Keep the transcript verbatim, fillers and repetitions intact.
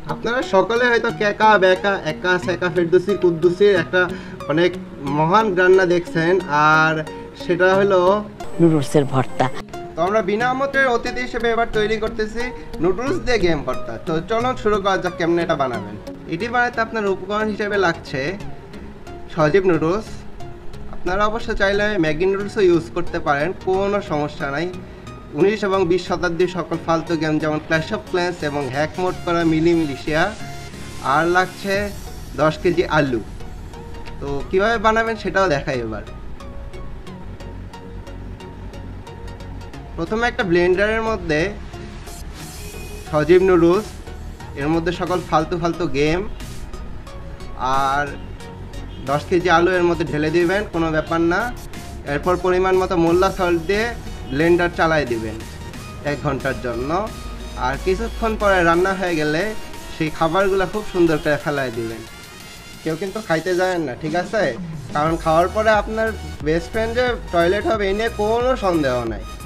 আপনারা সকলে হয়তো কেকা বেকা একা সেকা ফেরদৌসি কুদ্দুসির একটা অনেক মহান রান্না দেখছেন, আর সেটা হলো নুডলসের ভর্তা। তো আমরা বিনা আমন্ত্রণের অতিথি হিসেবে এবার তৈরি করতেছি নুডলস দিয়ে গেম ভর্তা। তো চলুন শুরু করা যাক কেমনে এটা বানাবেন। এটি বানাতে আপনার উপকরণ হিসেবে লাগছে সজীব নুডলস। আপনারা অবশ্য চাইলে ম্যাগি নুডলসও ইউজ করতে পারেন, কোনো সমস্যা নাই। উনিশ এবং বিশ শতাব্দীর সকল ফালতু গেম যেমন ক্ল্যাশ অফ ক্ল্যান্স এবং হ্যাক মোড করা মিলি মিলিশিয়া। আর লাগছে দশ কেজি আলু। তো কীভাবে বানাবেন সেটাও দেখাই এবার। প্রথমে একটা ব্লেন্ডারের মধ্যে সজীব নুডলস, এর মধ্যে সকল ফালতু ফালতু গেম আর দশ কেজি আলু এর মধ্যে ঢেলে দিবেন, কোনো ব্যাপার না। এরপর পরিমাণ মতো মোল্লা সল্ট দিয়ে ব্লেন্ডার চালাই দিবেন এক ঘন্টার জন্য। আর কিছুক্ষণ পরে রান্না হয়ে গেলে সেই খাবারগুলো খুব সুন্দর করে ফেলাই দিবেন। কেউ কিন্তু খাইতে যাবেন না, ঠিক আছে? কারণ খাওয়ার পরে আপনার বেস্ট ফ্রেন্ড যে টয়লেট হবে এই নিয়ে কোনো সন্দেহ নাই।